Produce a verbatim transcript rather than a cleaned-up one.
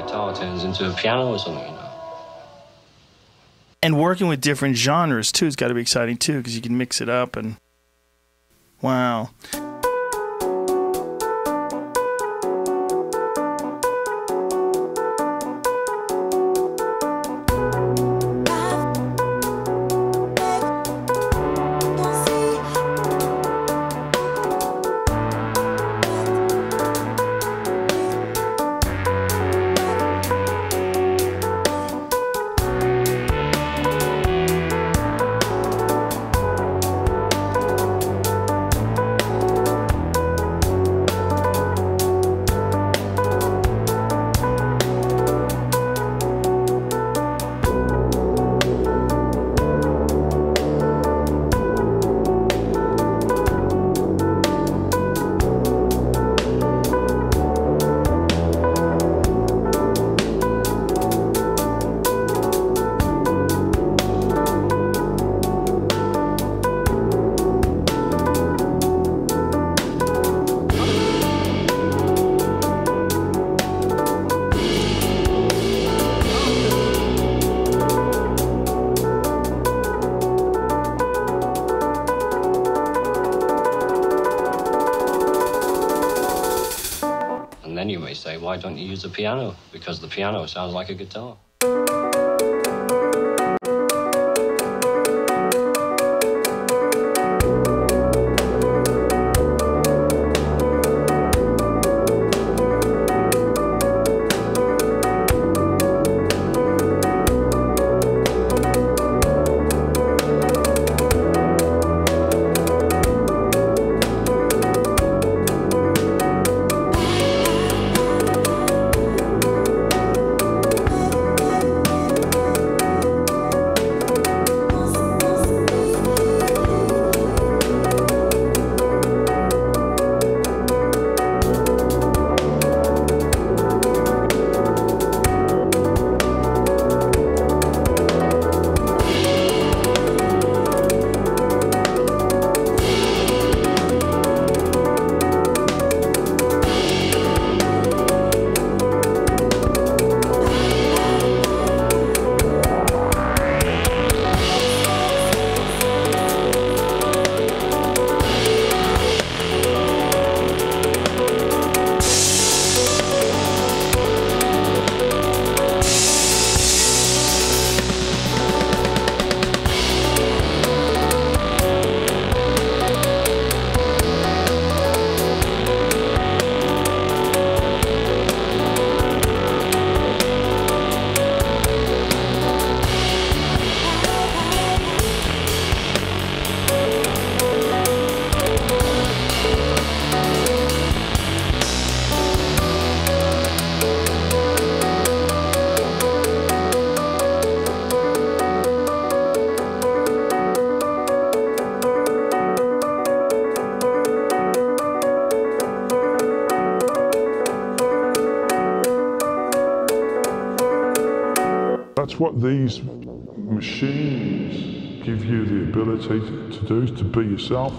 guitar turns into a piano or something, you know. And working with different genres too has got to be exciting too, because you can mix it up and wow. Then you may say, why don't you use a piano? Because the piano sounds like a guitar. That's what these machines give you the ability to do, is to be yourself.